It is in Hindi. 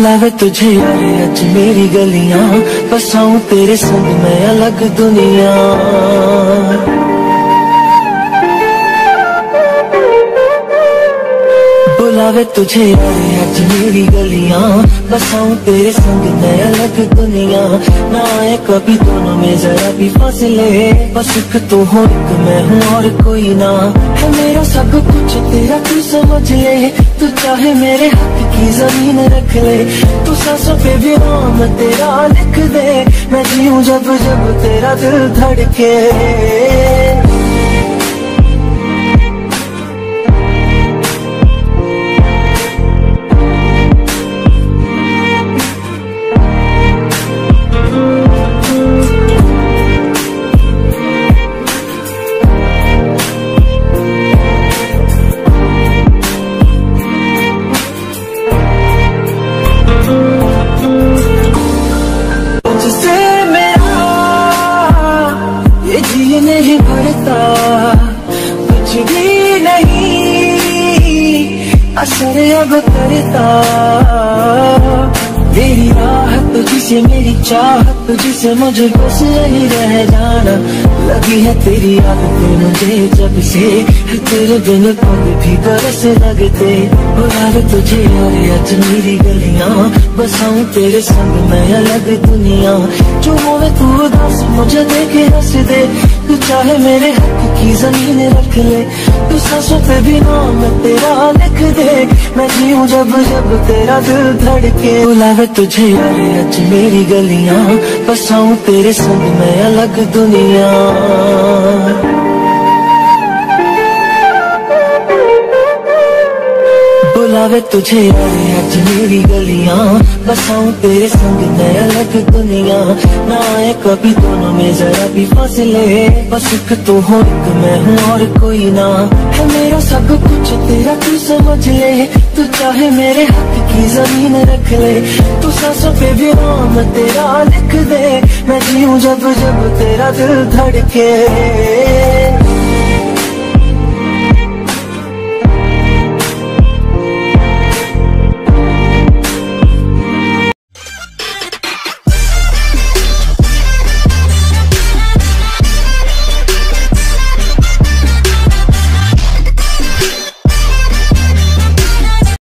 बुलावे तुझे यारे आज मेरी गलियां, बसाऊं तेरे संग मैं अलग दुनिया। बुलावे तुझे यारे आज मेरी गलियां, बसाऊं तेरे संग मैं अलग दुनिया। ना आए कभी दोनों में जरा भी फासले, बस एक तू हो एक मैं हूँ और कोई ना। है मेरा सब कुछ तेरा तू समझ ले, तू चाहे मेरे हाथ की जमीन रख ले। तू सांसों पे भी नाम तेरा लिख दे, मैं जीऊं जब जब तेरा दिल धड़के। नहीं भरता कुछ भी नहीं, असर अब करता। मेरी राहत तुझसे मेरी चाहत तुझसे, मुझे बस यही रह जाना। लगी है तेरी आदत मुझे जब से, तेरे बिन पग भी बरस लगते। बुलावे तुझे यारे आज मेरी गलियां, बसाऊं तेरे संग मैं अलग दुनिया। जो होवे तू उदास मुझे देखे हंस दे, तू चाहे मेरे हक की जमीन रख ले। तू सांसों पे भी नाम तेरा लिख दे, मैं जीऊं जब जब तेरा दिल धड़के। बुलावे तुझे यारे आज मेरी गलियां, बसाऊं तेरे संग मैं अलग दुनिया। बुलावे तुझे यारे आज मेरी गलियां, बसाऊं तेरे संग मैं अलग दुनिया। ना आए कभी दोनों में जरा भी फासले, बस एक तू हो एक मैं हूँ और कोई ना। है मेरा सब कुछ तेरा तू समझ ले, तू चाहे मेरे हाथ की जमीन रख ले। तू सांसों पे भी नाम तेरा लिख दे, मैं जीऊं जब जब तेरा दिल धड़के।